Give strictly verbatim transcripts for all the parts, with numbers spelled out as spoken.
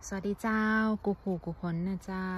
สวัสดีเจ้ากูผูกูคนนะเจ้า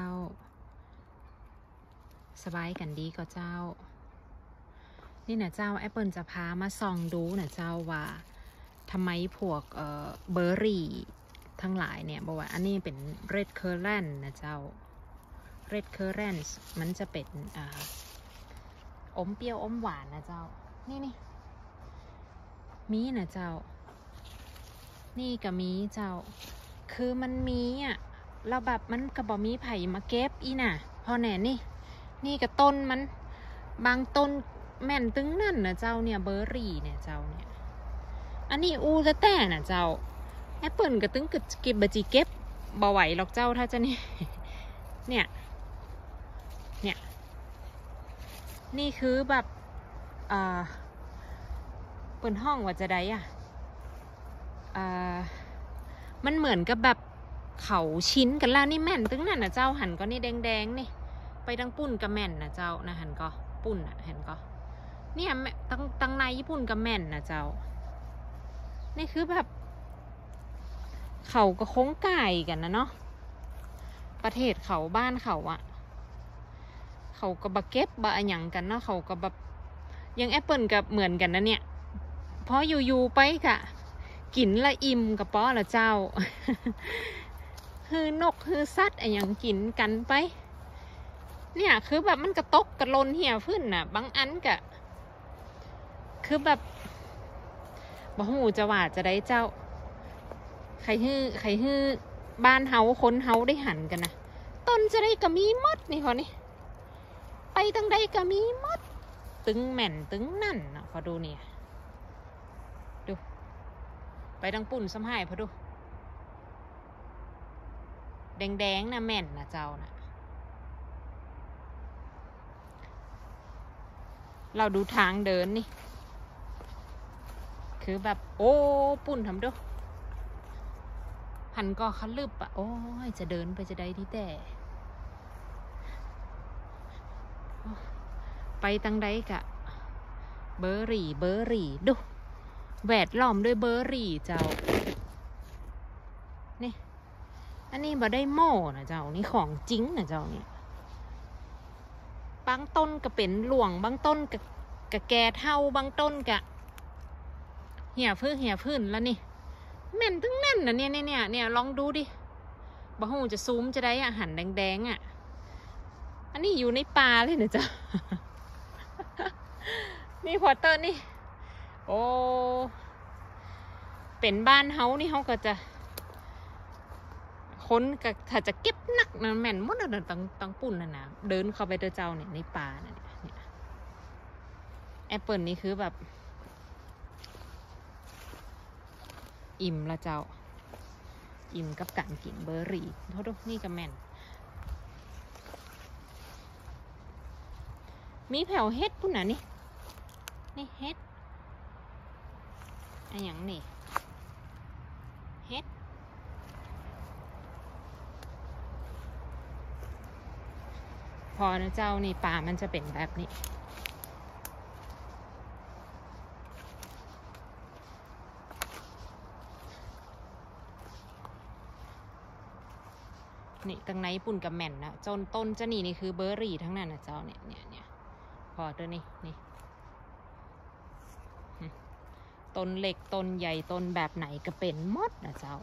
สบายกันดีก็เจ้านี่นะเจ้าแอปเปิลจะพามาส่องดูนะเจ้าว่าทำไมพวกเอ่อเบอร์รี่ทั้งหลายเนี่ยบอกว่าอันนี้เป็นเรดเคอร์แรนนะเจ้าเรดเคอร์แรนมันจะเป็นอ่าอมเปรี้ยวอมหวานนะเจ้านี่นี่มีนะเจ้านี่ก็มีเจ้าคือมันมีอ่ะเราแบบมันกระบอกมีไผ่มาเก็บอีน่ะพอแหน่นี่นี่กับต้นมันบางต้นแม่นตึงนั่นนะเจ้าเนี่ยเบอร์รี่เนี่ยเจ้าเนี่ยอันนี้อูจะแต่น่ะเจ้าแอปเปิลกับตึงกับเก็บบะจีเก็บบ่ไหวหรอกเจ้าถ้าจะนี่เนี่ยเนี่ยนี่คือแบบอ่าเปิดห้องว่าจะได้อ่ะอ่ามันเหมือนกับแบบเขาชิ้นกันแล้วนี่แม่นตึงนั่นนะเจ้าหันก็นี่แดงๆนี่ไปตั้งปุ่นกับแม่นนะเจ้านะหันก็ปุ่นอ่ะเห็นก็เนี่ยตั้งตั้งในญี่ปุ่นกับแม่นนะเจ้านี่คือแบบเขาก็โค้งไก่กันนะเนาะประเทศเขาบ้านเขาอะเขาก็บะเก็บบะอันหยังกันเนาะเขาก็แบบยังแอปเปิลกับเหมือนกันนะเนี่ยเพราะอยู่ๆไปกะกินละอิ่มกับป้อละเจ้า คือนกคือสัตว์อะไรอย่างกินกันไปเนี่ยคือแบบมันกระตกกระลนเหี่ยวขึ้นน่ะบางอันกะคือแบบบ่หูจะว่าจะได้เจ้าใครฮื้อใครฮื้อบ้านเฮาคนเฮาได้หันกันนะต้นจะได้ก็มีมดนี่เขานี่ไปตั้งใดก็มีมดตึงแม่นตึงนั่นนะพอดูเนี่ยดูไปตั้งปุ่นซ้ำให้พอดูแดงๆนะแม่นนะเจ้านะเราดูทางเดินนี่คือแบบโอ้ปุ่นทำดูหันก็คันลึบอ่ะโอ้ยจะเดินไปจะได้ที่แต่ไปตั้งใดกะเบอร์รี่เบอร์รี่ดูแวดล้อมด้วยเบอร์รี่เจ้านี่อันนี้บ่ได้โม่นะเจ้านี่ของจริงนะเจ้าเนี่ยบางต้นก็เป็นหลวงบางต้นก็กะแก่เท่าบางต้นกะเหี่ยพื้นเหี่ยพื้นแล้วนี่แม่นทั้งนั่นนะเนี่ยเนี่ยเนี่ยลองดูดิบ่ฮู้จะซูมจะได้อาหารแดงๆอ่ะอันนี้อยู่ในป่าเลยนะเจ้า นี่ควอเตอร์นี่โอ้เป็นบ้านเฮานี่เฮาก็จะคนก็ถ้าจะเก็บนักนะแม่นหมดนะตังตังปุ่นนะนะเดินเข้าไปเจอเจ้าเนี่ยในป่าเนี่ยเนี่ยแอปเปิลนี่คือแบบอิ่มละเจ้าอิ่มกับการกินเบอร์รี่เพราะดูนี่ก็แม่นมีแผ่วเฮ็ดปุ่นน่ะนี่นี่เฮ็ดอะไรอย่างนี่เฮ็ดพอนะเจ้านี่ป่ามันจะเป็นแบบนี้นี่ตั้งในปุ่นกับแม่นนะจนต้นจะนี่นี่คือเบอร์รี่ทั้งนั้นนะเจ้าเนี่ยเนี่ยเนี่ยพอตัวนี้นี่ต้นเล็กต้นใหญ่ต้นแบบไหนก็เป็นหมดนะเจ้า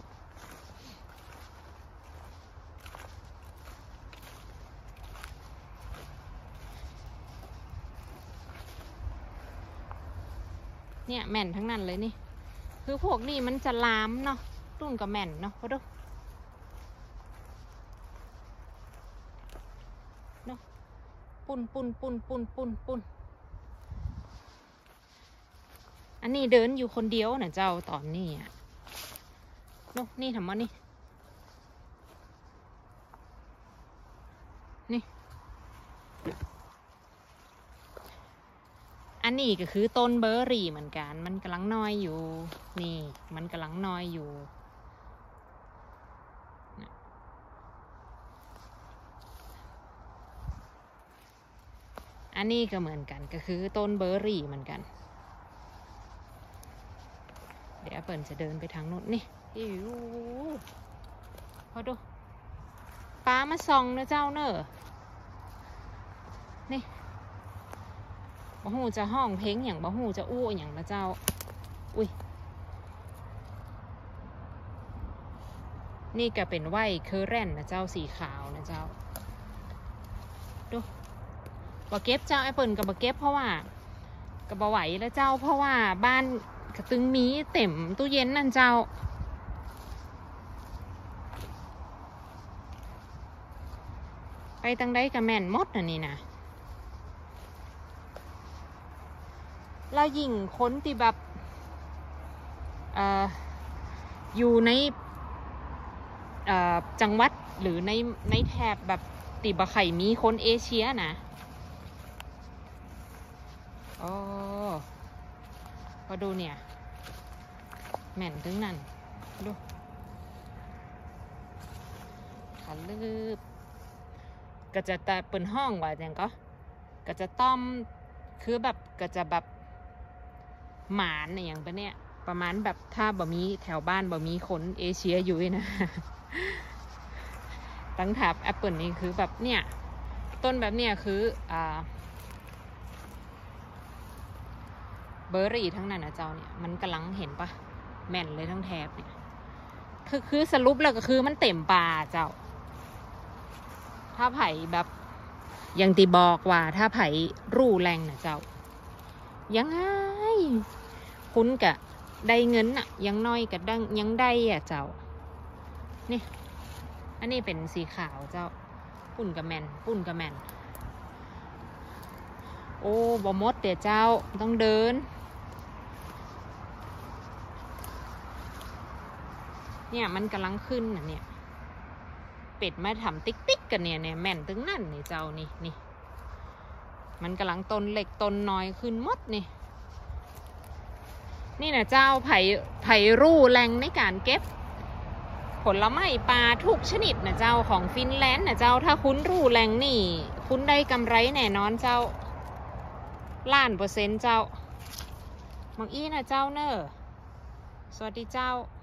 เนี่ยแม่นทั้งนั้นเลยนี่คือพวกนี้มันจะลามเนาะรุ่นกับแม่นเนาะพอดูเนาะปุ่นปุ่นปุ่นปุ่นปุ่นปุ่นอันนี้เดินอยู่คนเดียวนะเจ้าตอนนี้อ่ะเนาะนี่ทำมานี่นี่อันนี้ก็คือต้นเบอร์รี่เหมือนกันมันกำลังน้อยอยู่นี่มันกำลังน้อยอยู่อันนี้ก็เหมือนกันก็คือต้นเบอร์รี่เหมือนกันเดี๋ยวเปิ่นจะเดินไปทางนู้นนี่อิ๋วพอดูป้ามาส่องนะเจ้าเนอะนี่บ่หูจะห้องเพลงอย่างบ่หูจะอู้อย่างนะเจ้าอุ้ยนี่ก็เป็นไหวเคอร์เรนนะเจ้าสีขาวนะเจ้าดูบ่เก็บเจ้าแอปเปิลกับบ่เก็บเพราะว่ากับบ่ไหวแล้วเจ้าเพราะว่าบ้านกระตึงมีเต็มตู้เย็นนั่นเจ้าไปตั้งได้กับแม่นมดน่ะนี่นะแล้วยิ่งคนที่แบบเอ่ออยู่ในเอ่อจังหวัดหรือในในแถบแบบติบะไข่มีคนเอเชียนะโอ้พอดูเนี่ยแม่นถึงนั่นดูขันลืบก็จะแต่เปิดห้องว่าอย่างก็ก็จะต้อมคือแบบก็จะแบบหมานอย่างไปเนี่ยประมาณแบบถ้าบ่มีแถวบ้านบ่มีคนเอเชียอยู่นะ ตั้งทับแอปเปิลนี่คือแบบเนี่ยต้นแบบเนี่ยคืออ่าเบอร์รี่ทั้งนั้นนะเจ้าเนี่ยมันกำลังเห็นปะแม่นเลยทั้งแถบเนี่ยคือคือสรุปแล้วก็คือมันเต็มป่าเจ้าถ้าไผ่แบบยังตีบอกว่าถ้าไผ่รูแรงนะเจ้ายังไงคุณกะได้เงินอะยังน้อยกะดังยังได้อะเจ้านี่อันนี้เป็นสีขาวเจ้าปุ่นกระแมนปุ่นกระแมนโอ้บ่มดเดี๋ยวเจ้าต้องเดินเนี่ยมันกำลังขึ้นนะเนี่ยเป็ดมาทำติ๊กติ๊กกันเนี่ยเนี่ยแม่นตึงนั่นนี่เจ้านี่นี่มันกำลังต้นเล็กต้นน้อยขึ้นมดนี่นี่นะเจ้าไผ่ไผ่รูแรงในการเก็บผลไม้ปลาทุกชนิดนะเจ้าของฟินแลนด์นะเจ้าถ้าคุณรูแรงนี่คุณได้กำไรแน่นอนเจ้าล้านเปอร์เซ็นต์เจ้าบางอี้นะเจ้าเนอะสวัสดีเจ้า